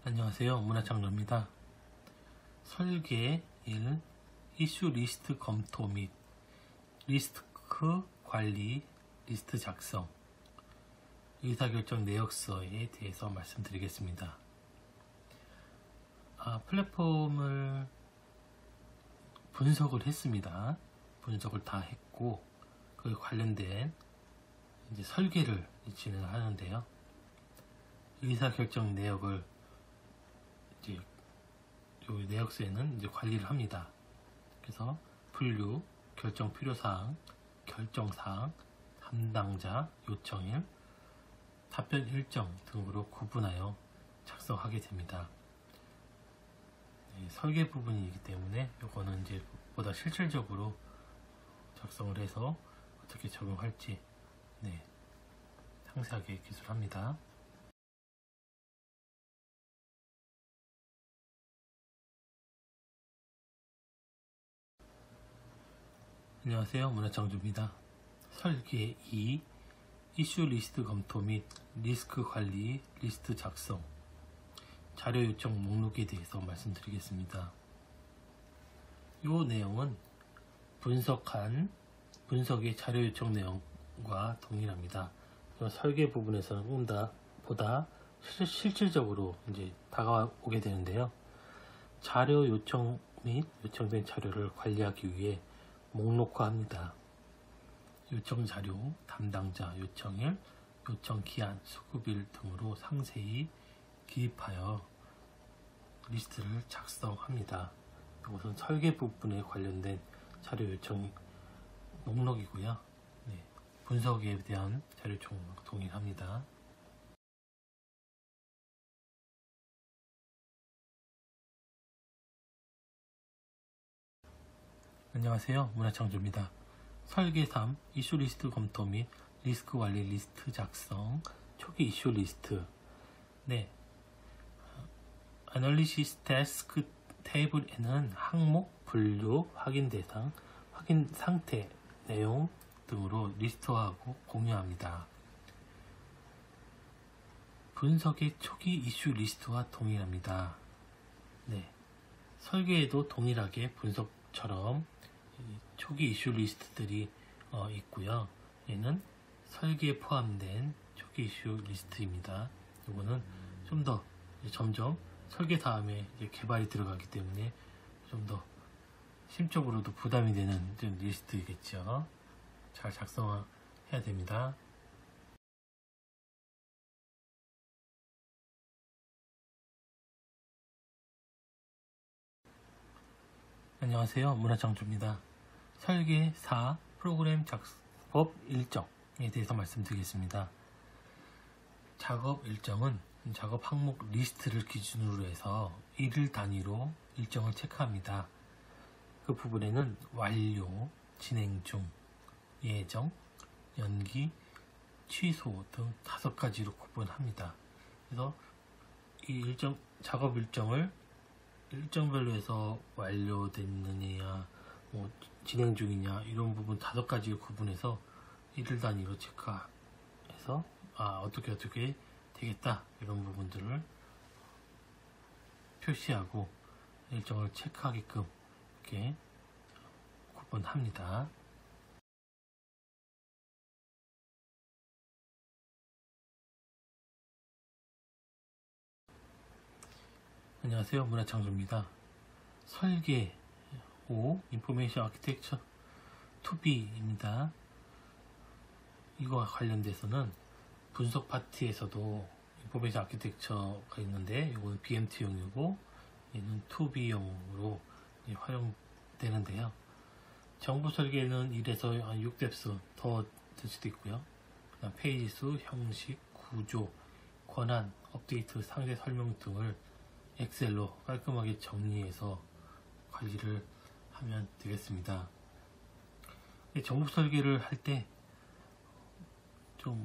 안녕하세요. 문화창조입니다. 설계 1. 이슈 리스트 검토 및 리스크 관리 리스트 작성 의사결정 내역서에 대해서 말씀드리겠습니다. 플랫폼을 분석을 했습니다. 분석을 다 했고 그에 관련된 이제 설계를 진행하는데요. 의사결정 내역을 이제 요 내역서에는 이제 관리를 합니다. 그래서 분류, 결정 필요사항, 결정사항, 담당자, 요청일, 답변 일정 등으로 구분하여 작성하게 됩니다. 설계 부분이기 때문에 요거는 이제 보다 실질적으로 작성을 해서 어떻게 적용할지 상세하게 기술합니다. 안녕하세요. 문화창조입니다. 설계 2. 이슈 리스트 검토 및 리스크 관리 리스트 작성 자료 요청 목록에 대해서 말씀드리겠습니다. 이 내용은 분석의 자료 요청 내용과 동일합니다. 설계 부분에서는 보다 실질적으로 이제 다가오게 되는데요. 자료 요청 및 요청된 자료를 관리하기 위해 목록화합니다. 요청 자료, 담당자, 요청일, 요청 기한, 수급일 등으로 상세히 기입하여 리스트를 작성합니다. 이것은 설계 부분에 관련된 자료 요청 목록이고요. 분석에 대한 자료 요청 동일합니다. 안녕하세요. 문화창조입니다. 설계 3. 이슈 리스트 검토 및 리스크 관리 리스트 작성 초기 이슈 리스트 애널리시스 태스크 테이블에는 항목, 분류, 확인 대상, 확인 상태, 내용 등으로 리스트화하고 공유합니다. 분석의 초기 이슈 리스트와 동일합니다. 설계에도 동일하게 분석처럼 초기 이슈 리스트들이 있고요. 얘는 설계에 포함된 초기 이슈 리스트입니다. 이거는 좀 더 점점 설계 다음에 이제 개발이 들어가기 때문에 좀 더 심적으로도 부담이 되는 좀 리스트이겠죠. 잘 작성해야 됩니다. 안녕하세요. 문화창조입니다. 설계 4. 프로그램 작업 일정에 대해서 말씀드리겠습니다. 작업 일정은 작업 항목 리스트를 기준으로 해서 일일 단위로 일정을 체크합니다. 그 부분에는 완료, 진행 중, 예정, 연기, 취소 등 5가지로 구분합니다. 그래서 이 작업 일정을 일정별로 해서 완료됐느냐, 진행 중이냐 이런 부분 5가지 구분해서 일일 단위로 체크해서 어떻게 되겠다 이런 부분들을 표시하고 일정을 체크하게끔 이렇게 구분합니다. 안녕하세요. 문화창조입니다. 설계 5. 인포메이션 아키텍처 2B입니다. 이거와 관련돼서는 분석 파트에서도 인포메이션 아키텍처가 있는데 이거는 BMT용이고 얘는 2B용으로 활용되는데요. 정보 설계는 1에서 6뎁스 더 될 수도 있고요. 그다음 페이지 수, 형식, 구조, 권한, 업데이트, 상세 설명 등을 엑셀로 깔끔하게 정리해서 관리를 하면 되겠습니다. 정보 설계를 할 때 좀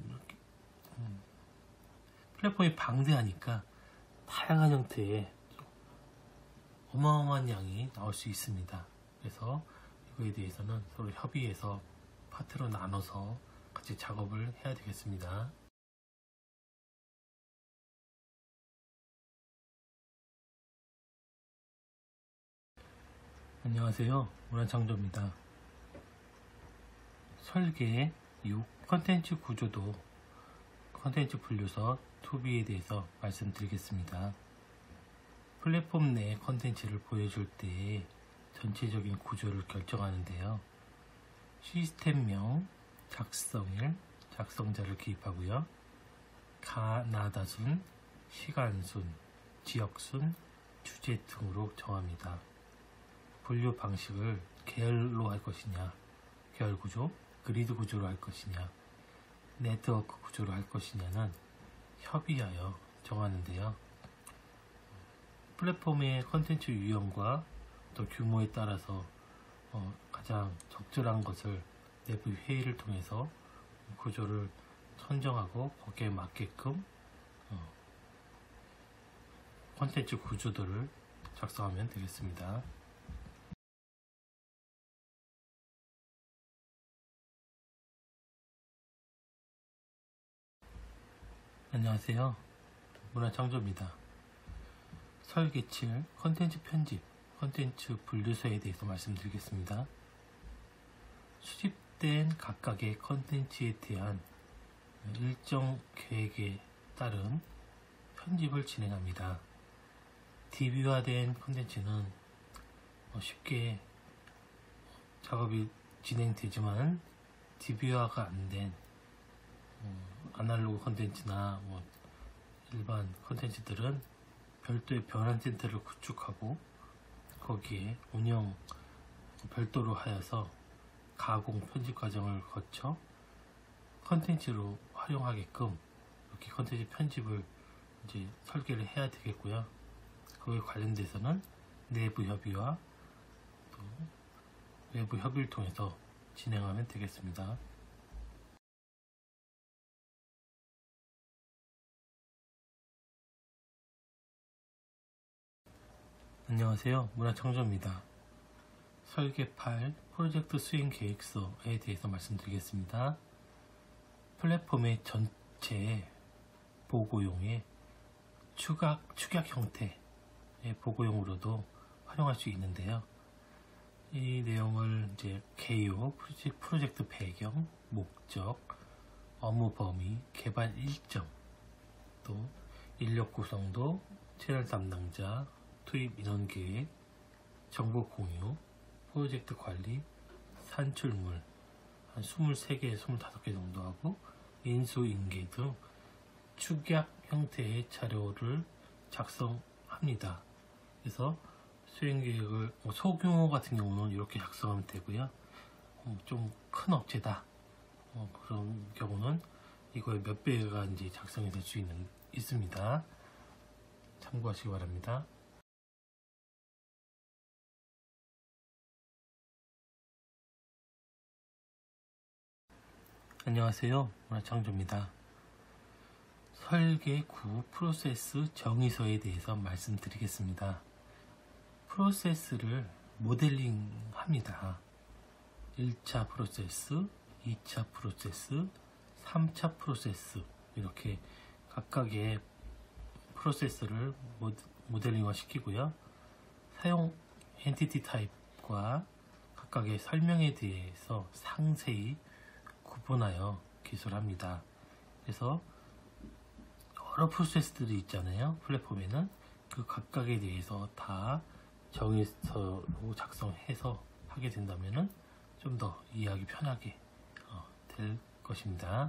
플랫폼이 방대하니까 다양한 형태의 어마어마한 양이 나올 수 있습니다. 그래서 이거에 대해서는 서로 협의해서 파트로 나눠서 같이 작업을 해야 되겠습니다. 안녕하세요. 문화창조입니다. 설계 6 컨텐츠 구조도 컨텐츠 분류서 2B에 대해서 말씀드리겠습니다. 플랫폼 내 컨텐츠를 보여줄 때 전체적인 구조를 결정하는데요. 시스템명, 작성일, 작성자를 기입하고요. 가나다순, 시간순, 지역순, 주제 등으로 정합니다. 분류 방식을 계열로 할 것이냐, 계열 구조, 그리드 구조로 할 것이냐, 네트워크 구조로 할 것이냐는 협의하여 정하는데요. 플랫폼의 컨텐츠 유형과 또 규모에 따라서 가장 적절한 것을 내부 회의를 통해서 구조를 선정하고 거기에 맞게끔 컨텐츠 구조들을 작성하면 되겠습니다. 안녕하세요. 문화창조입니다. 설계 7 컨텐츠 편집, 컨텐츠 분류서에 대해서 말씀드리겠습니다. 수집된 각각의 컨텐츠에 대한 일정 계획에 따른 편집을 진행합니다. DB화된 컨텐츠는 쉽게 작업이 진행되지만 DB화가 안 된 아날로그 컨텐츠나 일반 컨텐츠들은 별도의 변환 센터를 구축하고 거기에 운영 별도로 하여서 가공 편집 과정을 거쳐 컨텐츠로 활용하게끔 이렇게 컨텐츠 편집을 이제 설계를 해야 되겠고요. 그에 관련돼서는 내부 협의와 또 외부 협의를 통해서 진행하면 되겠습니다. 안녕하세요. 문화창조입니다. 설계 8 프로젝트 수행 계획서에 대해서 말씀드리겠습니다. 플랫폼의 전체 보고용의 축약 형태의 보고용으로도 활용할 수 있는데요. 이 내용을 이제 개요, 프로젝트 배경, 목적, 업무 범위, 개발 일정, 또 인력 구성도, 채널 담당자, 투입 인원 계획, 정보 공유, 프로젝트 관리, 산출물 한 23개, 25개 정도 하고 인수인계 등 축약 형태의 자료를 작성합니다. 그래서 수행계획을 소규모 같은 경우는 이렇게 작성하면 되고요. 좀 큰 업체다 그런 경우는 이거의 몇 배가 이제 작성이 될 수 있습니다. 참고하시기 바랍니다. 안녕하세요. 문화창조입니다. 설계 9 프로세스 정의서에 대해서 말씀드리겠습니다. 프로세스를 모델링 합니다. 1차 프로세스, 2차 프로세스, 3차 프로세스 이렇게 각각의 프로세스를 모델링화 시키고요. 사용 엔티티 타입과 각각의 설명에 대해서 상세히 구분하여 기술합니다. 그래서 여러 프로세스들이 있잖아요. 플랫폼에는 그 각각에 대해서 다 정의서로 작성해서 하게 된다면 좀 더 이해하기 편하게 될 것입니다.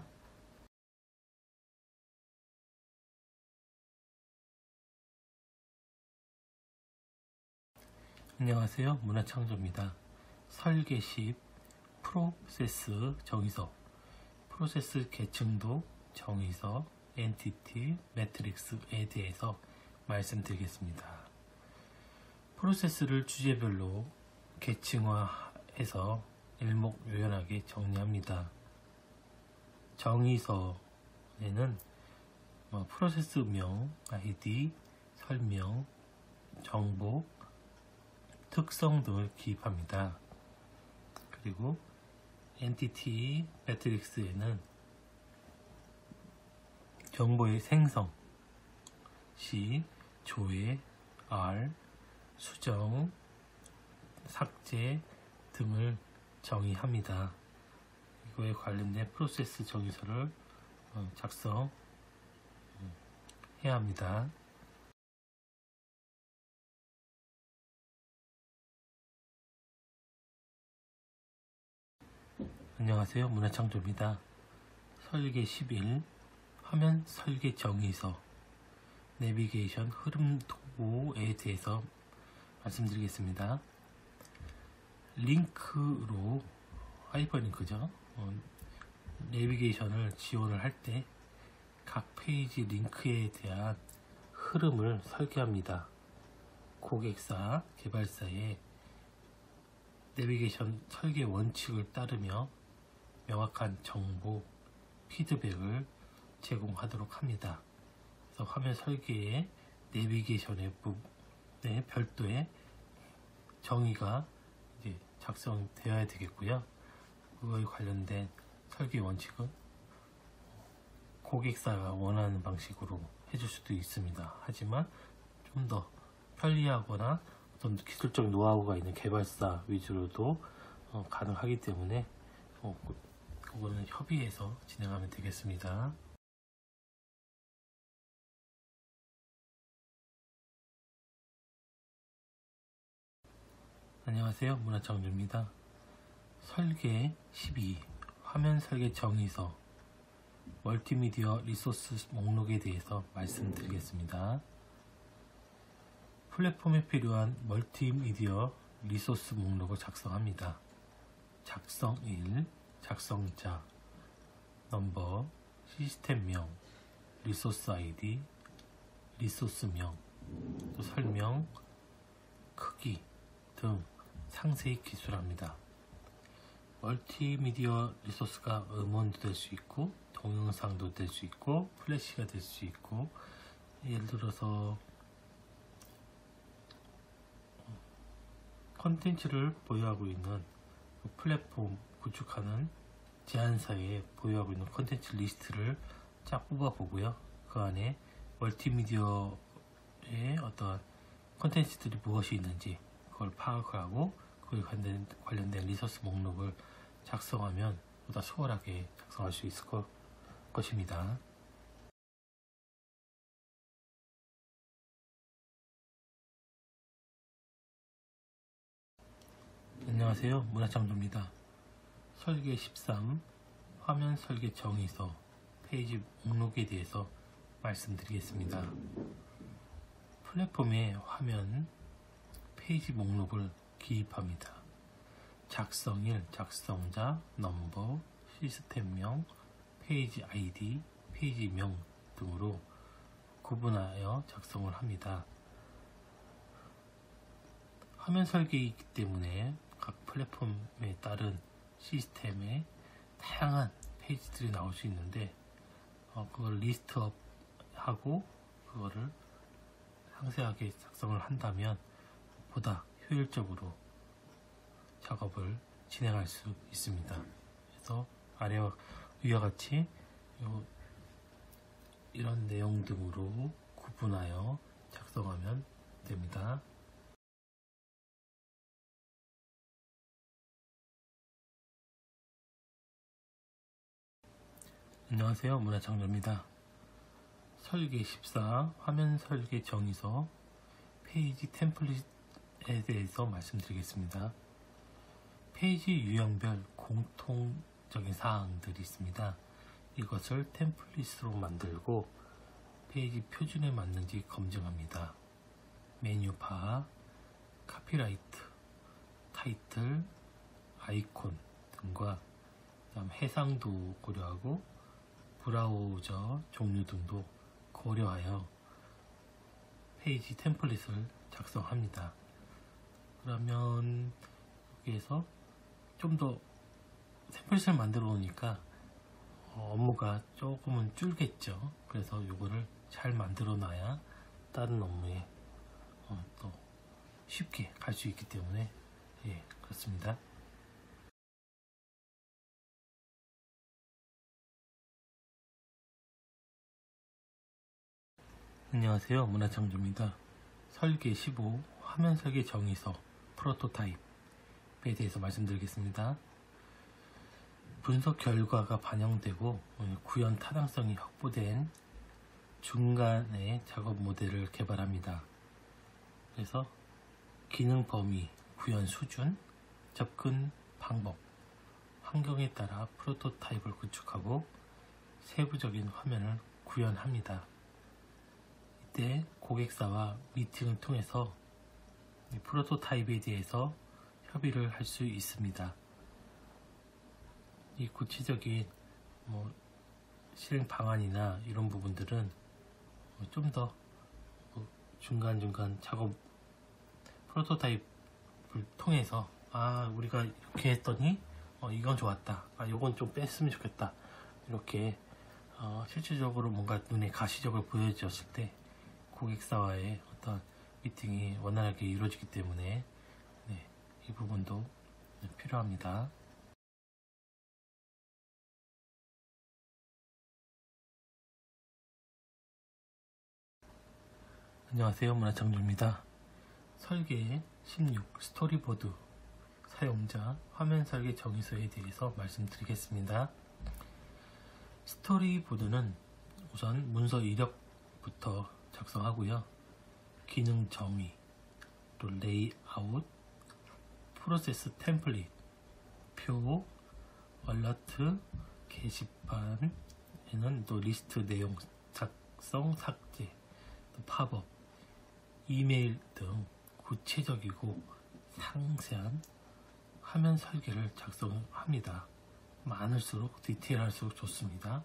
안녕하세요. 문화창조입니다. 설계 10 프로세스 정의서, 프로세스 계층도 정의서, 엔티티, 매트릭스에 대해서 말씀드리겠습니다. 프로세스를 주제별로 계층화해서 일목요연하게 정리합니다. 정의서에는 프로세스명, 아이디, 설명, 정보, 특성 등을 기입합니다. 그리고 엔티티 매트릭스에는 정보의 생성, C, 조회, R, 수정, 삭제 등을 정의합니다. 이거에 관련된 프로세스 정의서를 작성해야 합니다. 안녕하세요. 문화창조입니다. 설계 11 화면 설계 정의서 내비게이션 흐름 도구에 대해서 말씀드리겠습니다. 링크로 하이퍼링크죠. 내비게이션을 지원을 할 때 각 페이지 링크에 대한 흐름을 설계합니다. 고객사, 개발사의 내비게이션 설계 원칙을 따르며 명확한 정보, 피드백을 제공하도록 합니다. 그래서 화면 설계에 내비게이션의 부분에 별도의 정의가 이제 작성되어야 되겠고요. 그거에 관련된 설계 원칙은 고객사가 원하는 방식으로 해줄 수도 있습니다. 하지만 좀 더 편리하거나 어떤 기술적 노하우가 있는 개발사 위주로도 가능하기 때문에 그거는 협의해서 진행하면 되겠습니다. 안녕하세요. 문화창조입니다. 설계 12 화면 설계 정의서 멀티미디어 리소스 목록에 대해서 말씀드리겠습니다. 플랫폼에 필요한 멀티미디어 리소스 목록을 작성합니다. 작성일, 작성자, 넘버, 시스템명, 리소스 아이디, 리소스명, 또 설명, 크기 등 상세히 기술합니다. 멀티미디어 리소스가 음원도 될 수 있고 동영상도 될 수 있고 플래시가 될 수 있고, 예를 들어서 컨텐츠를 보유하고 있는 플랫폼 구축하는 제안사에 보유하고 있는 컨텐츠 리스트를 쫙 뽑아 보고요. 그 안에 멀티미디어의 어떤 컨텐츠들이 무엇이 있는지 그걸 파악하고 그에 관련된 리소스 목록을 작성하면 보다 수월하게 작성할 수 있을 것입니다. 안녕하세요. 문화창조입니다. 설계 13 화면 설계 정의서 페이지 목록에 대해서 말씀드리겠습니다. 플랫폼의 화면 페이지 목록을 기입합니다. 작성일, 작성자, 넘버, 시스템명, 페이지 아이디, 페이지명 등으로 구분하여 작성을 합니다. 화면 설계이기 때문에 각 플랫폼에 따른 시스템에 다양한 페이지들이 나올 수 있는데 그걸 리스트업 하고 그거를 상세하게 작성을 한다면 보다 효율적으로 작업을 진행할 수 있습니다. 그래서 아래와 위와 같이 이런 내용 등으로 구분하여 작성하면 됩니다. 안녕하세요. 문화창조입니다. 설계 14 화면 설계 정의서 페이지 템플릿에 대해서 말씀드리겠습니다. 페이지 유형별 공통적인 사항들이 있습니다. 이것을 템플릿으로 만들고 페이지 표준에 맞는지 검증합니다. 메뉴바, 카피라이트, 타이틀, 아이콘 등과 해상도 고려하고 브라우저 종류 등도 고려하여 페이지 템플릿을 작성합니다. 그러면 여기에서 좀 더 템플릿을 만들어 놓으니까 업무가 조금은 줄겠죠. 그래서 이거를 잘 만들어 놔야 다른 업무에 또 쉽게 갈 수 있기 때문에 그렇습니다. 안녕하세요. 문화창조입니다. 설계 15 화면 설계 정의서 프로토타입 대해서 말씀드리겠습니다. 분석 결과가 반영되고 구현 타당성이 확보된 중간의 작업 모델을 개발합니다. 그래서 기능 범위, 구현 수준, 접근 방법, 환경에 따라 프로토타입을 구축하고 세부적인 화면을 구현합니다. 이때 고객사와 미팅을 통해서 이 프로토타입에 대해서 협의를 할 수 있습니다. 이 구체적인 실행 방안이나 이런 부분들은 좀 더 중간중간 작업 프로토타입을 통해서 우리가 이렇게 했더니 이건 좋았다, 이건 좀 뺐으면 좋겠다, 이렇게 실질적으로 뭔가 눈에 가시적으로 보여졌을 때 고객사와의 어떤 미팅이 원활하게 이루어지기 때문에 이 부분도 필요합니다. 안녕하세요, 문화창조입니다. 설계 16 스토리보드 사용자 화면 설계 정의서에 대해서 말씀드리겠습니다. 스토리보드는 우선 문서 이력부터 작성하고요. 기능 정의, 또 레이아웃, 프로세스 템플릿, 표, 얼러트, 게시판에는 또 리스트 내용 작성, 삭제, 또 팝업, 이메일 등 구체적이고 상세한 화면 설계를 작성합니다. 많을수록 디테일할수록 좋습니다.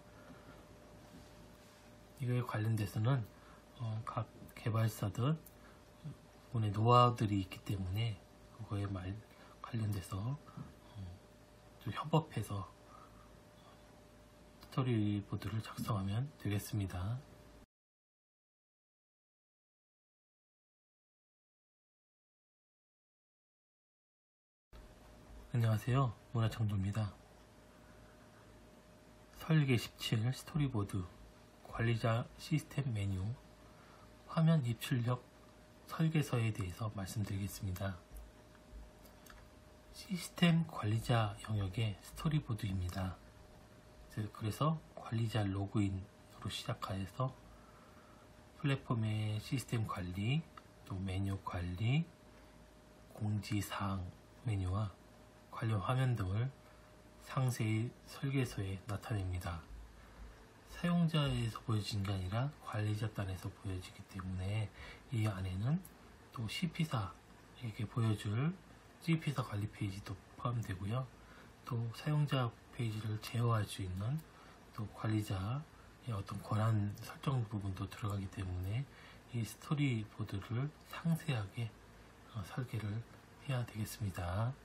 이거에 관련돼서는 각 개발사들 분의 노하우들이 있기 때문에 그거에 관련돼서 좀 협업해서 스토리보드를 작성하면 되겠습니다. 안녕하세요, 문화창조입니다. 설계 17 스토리보드 관리자 시스템 메뉴 화면 입출력 설계서에 대해서 말씀드리겠습니다. 시스템 관리자 영역의 스토리보드입니다. 그래서 관리자 로그인으로 시작하여서 플랫폼의 시스템 관리, 또 메뉴 관리, 공지사항 메뉴와 관련 화면 등을 상세히 설계서에 나타냅니다. 사용자에서 보여지는 게 아니라 관리자 단에서 보여지기 때문에 이 안에는 또 CP사에게 보여줄 CP사 관리 페이지도 포함되고요. 또 사용자 페이지를 제어할 수 있는 또 관리자의 어떤 권한 설정 부분도 들어가기 때문에 이 스토리보드를 상세하게 설계를 해야 되겠습니다.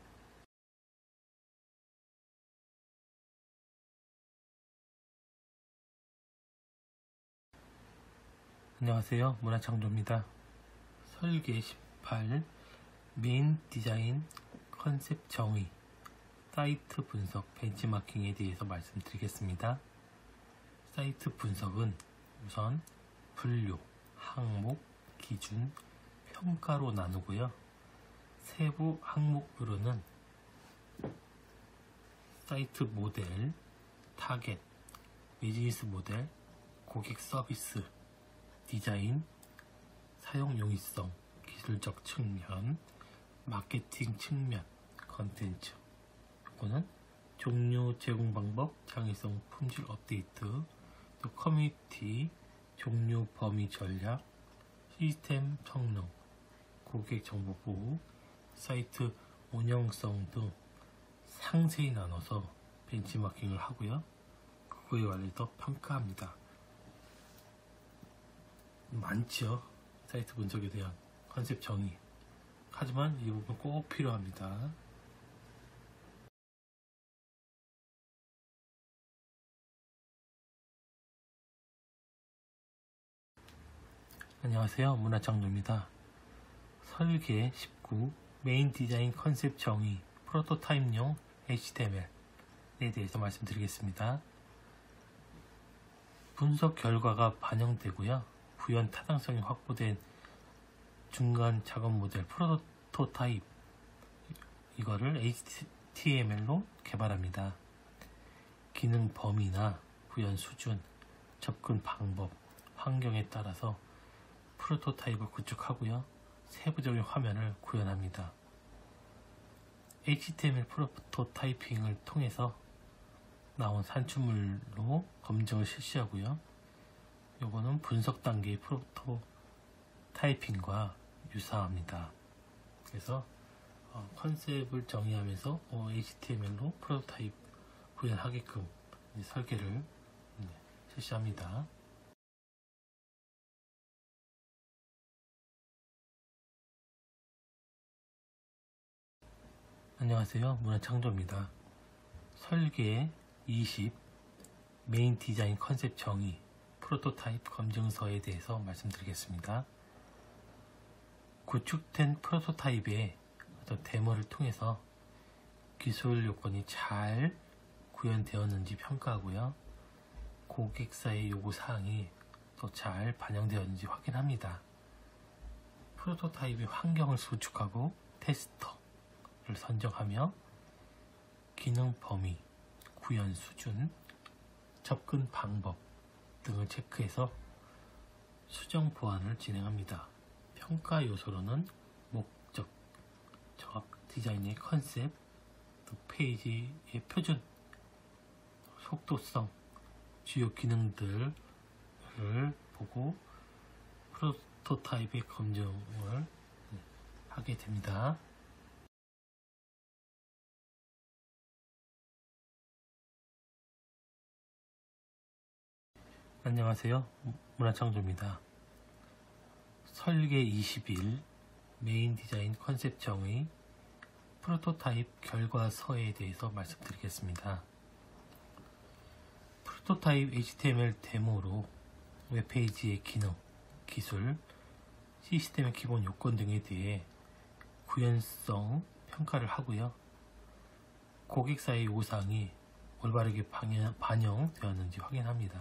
안녕하세요, 문화창조입니다. 설계 18 메인 디자인 컨셉 정의 사이트 분석 벤치마킹에 대해서 말씀드리겠습니다. 사이트 분석은 우선 분류, 항목, 기준, 평가로 나누고요. 세부 항목으로는 사이트 모델, 타겟, 비즈니스 모델, 고객 서비스, 디자인, 사용 용이성, 기술적 측면, 마케팅 측면, 컨텐츠. 이거는 종류 제공 방법, 창의성, 품질 업데이트, 또 커뮤니티, 종류 범위 전략, 시스템 성능, 고객 정보 보호, 사이트 운영성 등 상세히 나눠서 벤치마킹을 하고요. 그거에 관해서 평가합니다. 많죠, 사이트 분석에 대한 컨셉 정의. 하지만 이 부분 꼭 필요합니다. 안녕하세요, 문화창조입니다. 설계 19 메인 디자인 컨셉 정의 프로토타입용 HTML에 대해서 말씀드리겠습니다. 분석 결과가 반영되고요. 구현 타당성이 확보된 중간 작업 모델 프로토타입, 이거를 HTML로 개발합니다. 기능 범위나 구현 수준, 접근 방법, 환경에 따라서 프로토타입을 구축하고요. 세부적인 화면을 구현합니다. HTML 프로토타이핑을 통해서 나온 산출물로 검증을 실시하고요. 요거는 분석 단계의 프로토타이핑과 유사합니다. 그래서 컨셉을 정의하면서 HTML로 프로토타입 구현하게끔 설계를 실시합니다. 안녕하세요. 문화창조입니다. 설계 20 메인 디자인 컨셉 정의 프로토타입 검증서에 대해서 말씀드리겠습니다. 구축된 프로토타입의 데모를 통해서 기술 요건이 잘 구현되었는지 평가하고요. 고객사의 요구사항이 또 잘 반영되었는지 확인합니다. 프로토타입의 환경을 구축하고 테스터를 선정하며 기능 범위, 구현 수준, 접근 방법 등을 체크해서 수정 보완을 진행합니다. 평가 요소로는 목적, 디자인의 컨셉, 또 페이지의 표준, 속도성, 주요 기능들을 보고 프로토타입의 검증을 하게 됩니다. 안녕하세요. 문화창조입니다. 설계 21 메인 디자인 컨셉 정의 프로토타입 결과서에 대해서 말씀드리겠습니다. 프로토타입 HTML 데모로 웹페이지의 기능, 기술, 시스템의 기본 요건 등에 대해 구현성 평가를 하고요. 고객사의 요구사항이 올바르게 반영되었는지 확인합니다.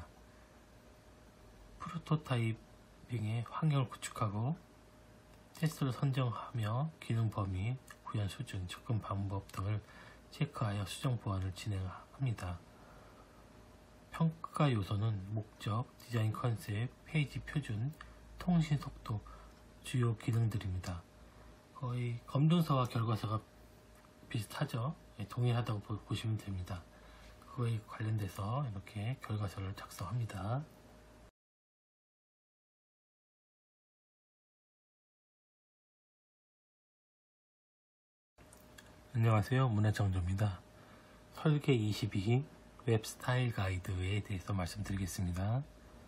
프로토타입ing의 환경을 구축하고 테스트를 선정하며 기능 범위, 구현 수준, 접근 방법 등을 체크하여 수정 보완을 진행합니다. 평가 요소는 목적, 디자인 컨셉, 페이지 표준, 통신 속도, 주요 기능들입니다. 거의 검증서와 결과서가 비슷하죠. 동일하다고 보시면 됩니다. 그거에 관련돼서 이렇게 결과서를 작성합니다. 안녕하세요. 문화창조입니다. 설계 22 웹 스타일 가이드에 대해서 말씀드리겠습니다.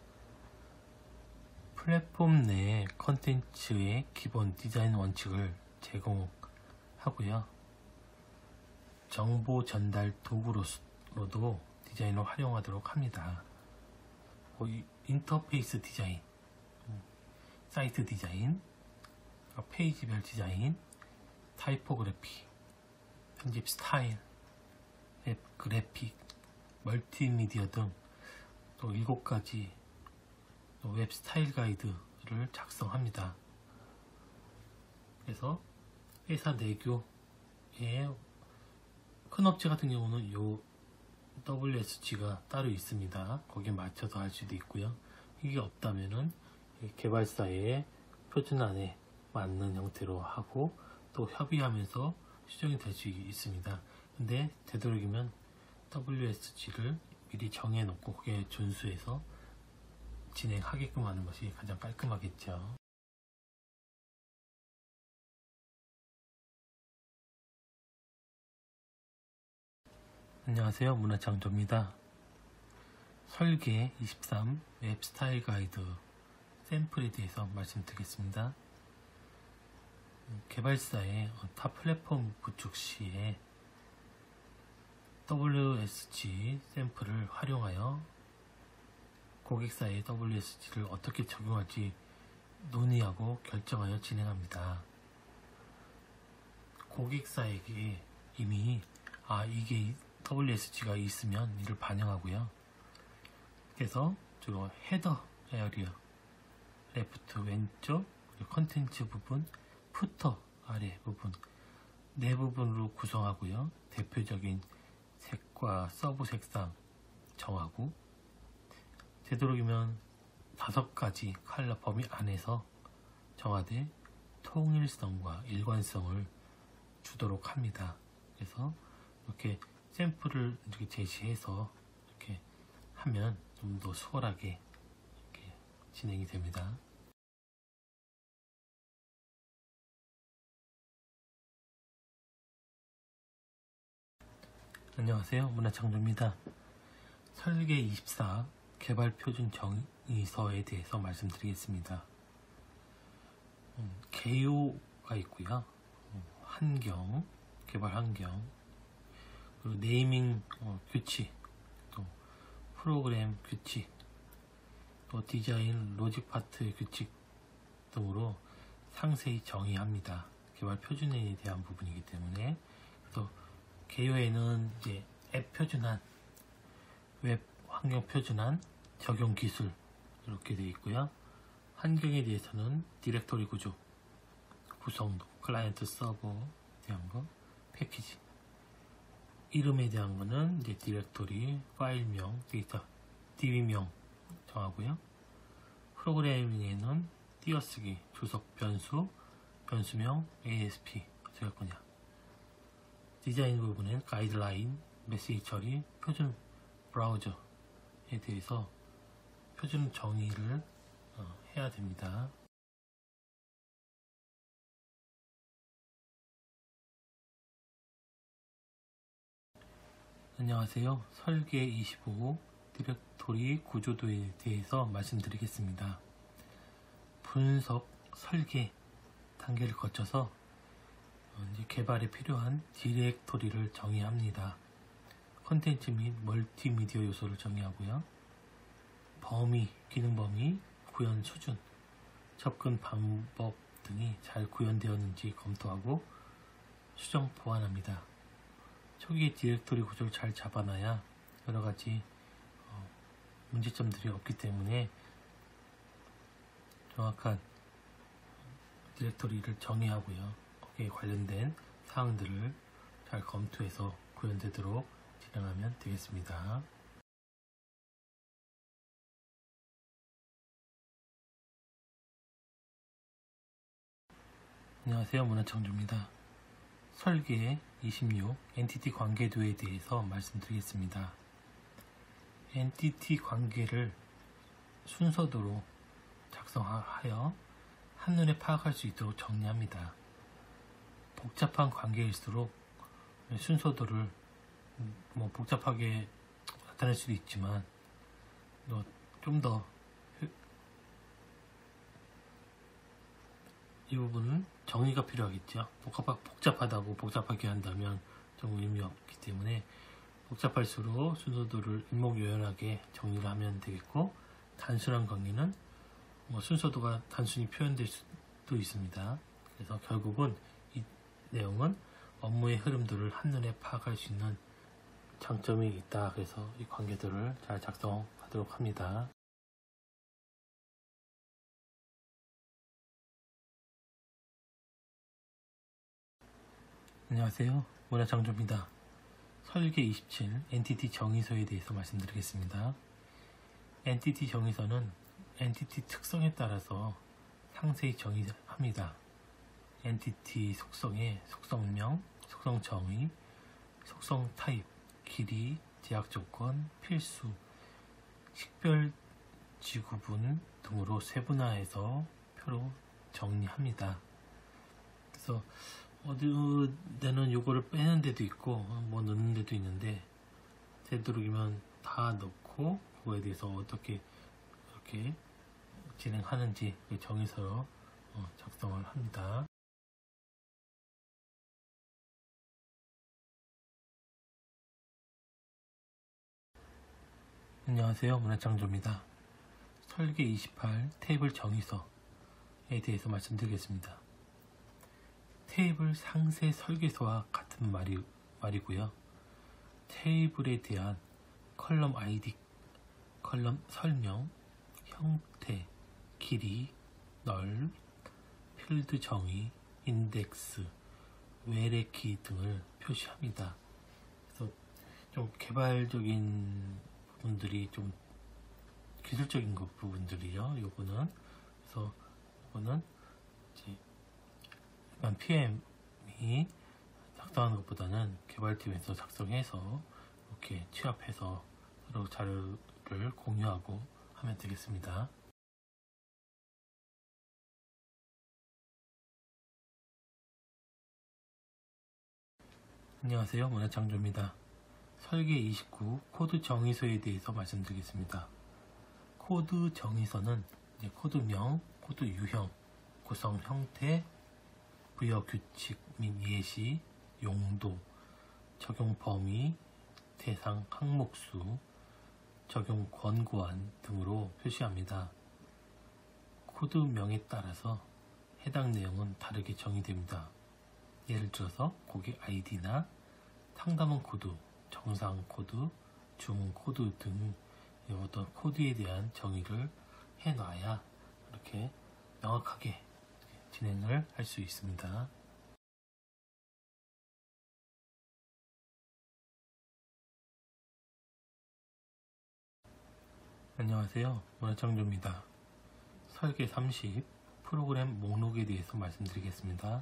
플랫폼 내 컨텐츠의 기본 디자인 원칙을 제공하고요. 정보 전달 도구로도 디자인을 활용하도록 합니다. 인터페이스 디자인, 사이트 디자인, 페이지별 디자인, 타이포그래피, 편집 스타일, 앱 그래픽, 멀티미디어 등 또 7가지 웹 스타일 가이드를 작성합니다. 그래서 회사 내교의 큰 업체 같은 경우는 요 WSG가 따로 있습니다. 거기에 맞춰서 할 수도 있고요. 이게 없다면은 개발사의 표준안에 맞는 형태로 하고 또 협의하면서 수정이 될 수 있습니다. 근데 되도록이면 WSG를 미리 정해놓고 그게 준수해서 진행하게끔 하는 것이 가장 깔끔하겠죠. 안녕하세요. 문화창조입니다. 설계 23 웹 스타일 가이드 샘플에 대해서 말씀드리겠습니다. 개발사의 타 플랫폼 구축 시에 WSG 샘플을 활용하여 고객사의 WSG를 어떻게 적용할지 논의하고 결정하여 진행합니다. 고객사에게 이미 이게 WSG가 있으면 이를 반영하고요. 그래서 주로 헤더 에어리어 레프트 왼쪽 컨텐츠 부분, 푸터 아래 부분 네 부분으로 구성하고요. 대표적인 색과 서브 색상 정하고, 되도록이면 5가지 컬러 범위 안에서 정하되 통일성과 일관성을 주도록 합니다. 그래서 이렇게 샘플을 이렇게 제시해서 이렇게 하면 좀 더 수월하게 이렇게 진행이 됩니다. 안녕하세요. 문화창조입니다. 설계 24 개발 표준 정의서에 대해서 말씀드리겠습니다. 개요가 있고요. 환경, 개발 환경, 그리고 네이밍 규칙, 또 프로그램 규칙, 또 디자인 로직 파트 규칙 등으로 상세히 정의합니다. 개발 표준에 대한 부분이기 때문에. 또 개요에는 이제 앱 표준안, 웹 환경 표준안, 적용 기술 이렇게 되어 있고요. 환경에 대해서는 디렉토리 구조, 구성도, 클라이언트 서버에 대한 거, 패키지, 이름에 대한 거는 이제 디렉토리, 파일명, 데이터, DB명 정하고요. 프로그래밍에는 띄어쓰기, 주석, 변수, 변수명, ASP 어떻게 할 거냐. 디자인 부분은 가이드라인, 메시지 처리, 표준 브라우저에 대해서 표준 정의를 해야 됩니다. 안녕하세요. 설계 25 디렉토리 구조도에 대해서 말씀드리겠습니다. 분석, 설계 단계를 거쳐서 이제 개발에 필요한 디렉토리를 정의합니다. 콘텐츠 및 멀티미디어 요소를 정의하고요. 범위, 기능 범위, 구현 수준, 접근 방법 등이 잘 구현되었는지 검토하고 수정 보완합니다. 초기에 디렉토리 구조를 잘 잡아놔야 여러가지 문제점들이 없기 때문에 정확한 디렉토리를 정의하고요. 거기에 관련된 사항들을 잘 검토해서 구현되도록 진행하면 되겠습니다. 안녕하세요. 문화창조입니다. 설계 26 엔티티 관계도에 대해서 말씀드리겠습니다. 엔티티 관계를 순서대로 작성하여 한눈에 파악할 수 있도록 정리합니다. 복잡한 관계일수록 순서도를 복잡하게 나타낼 수도 있지만 좀 더 이 부분은 정의가 필요하겠죠. 복잡하다고 복잡하게 한다면 좀 의미 없기 때문에 복잡할수록 순서도를 일목요연하게 정리를 하면 되겠고, 단순한 관계는 순서도가 단순히 표현될 수도 있습니다. 그래서 결국은 이 내용은 업무의 흐름들을 한눈에 파악할 수 있는 장점이 있다. 그래서 이 관계들을 잘 작성하도록 합니다. 안녕하세요. 문화창조입니다. 설계 27 엔티티 정의서에 대해서 말씀드리겠습니다. 엔티티 정의서는 엔티티 특성에 따라서 상세히 정의합니다. 엔티티 속성의 속성명, 속성 정의, 속성 타입, 길이, 제약 조건, 필수, 식별 지구분 등으로 세분화해서 표로 정리합니다. 그래서 어디 데는 요거를 빼는 데도 있고 넣는 데도 있는데, 되도록이면 다 넣고 그거에 대해서 어떻게 이렇게 진행하는지 정의서로 작성을 합니다. 안녕하세요. 문화창조입니다. 설계 28 테이블 정의서에 대해서 말씀드리겠습니다. 테이블 상세 설계서와 같은 말이고요. 테이블에 대한 컬럼 아이디, 컬럼 설명, 형태, 길이, 넓, 필드 정의, 인덱스, 외래키 등을 표시합니다. 그래서 좀 개발적인 부분들이 좀 기술적인 부분들이요. 요거는 그래서 요거는 이제 일반 PM이 작성하는 것보다는 개발팀에서 작성해서 이렇게 취합해서 서로 자료를 공유하고 하면 되겠습니다. 안녕하세요. 문화창조입니다. 설계 29 코드 정의서에 대해서 말씀드리겠습니다. 코드 정의서는 코드명, 코드 유형, 구성 형태, 부여 규칙 및 예시, 용도, 적용 범위, 대상 항목수, 적용 권고안 등으로 표시합니다. 코드명에 따라서 해당 내용은 다르게 정의됩니다. 예를 들어서 고객 아이디나 상담원 코드, 정상 코드, 주문 코드 등 어떤 코드에 대한 정의를 해놔야 이렇게 명확하게 진행을 할 수 있습니다. 안녕하세요. 문화창조입니다. 설계 30 프로그램 목록에 대해서 말씀드리겠습니다.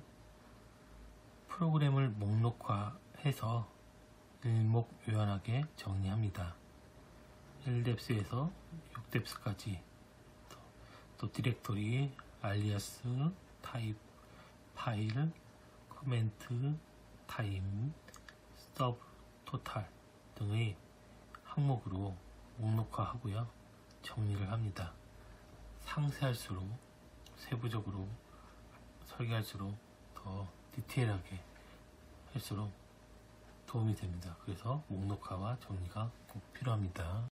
프로그램을 목록화해서 일목요연하게 정리합니다. 1뎁스에서 6뎁스까지 또 디렉토리, 알리아스, 타입, 파일, 코멘트, 타임, 서브, 토탈 등의 항목으로 목록화하고요. 정리를 합니다. 상세할수록 세부적으로 설계할수록 더 디테일하게 할수록 도움이 됩니다. 그래서 목록화와 정리가 꼭 필요합니다.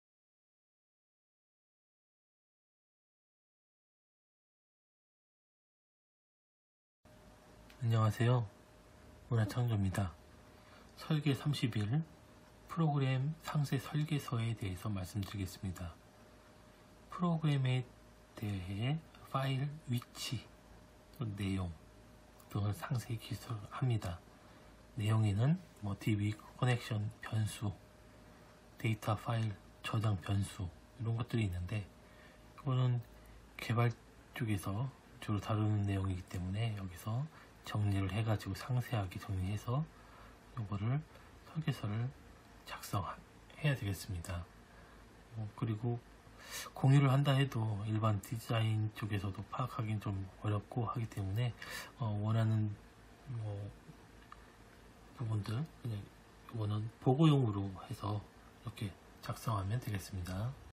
안녕하세요. 문화창조입니다. 설계 31 프로그램 상세 설계서에 대해서 말씀드리겠습니다. 프로그램에 대해 파일 위치, 내용 등을 상세히 기술합니다. 내용에는 DB 커넥션 변수, 데이터 파일 저장 변수 이런 것들이 있는데 이거는 개발 쪽에서 주로 다루는 내용이기 때문에 여기서 정리를 해가지고 상세하게 정리해서 이거를 설계서를 작성해야 되겠습니다. 그리고 공유를 한다 해도 일반 디자인 쪽에서도 파악하기는 좀 어렵고 하기 때문에 원하는 부분들 그냥 이거는 보고용으로 해서 이렇게 작성하면 되겠습니다.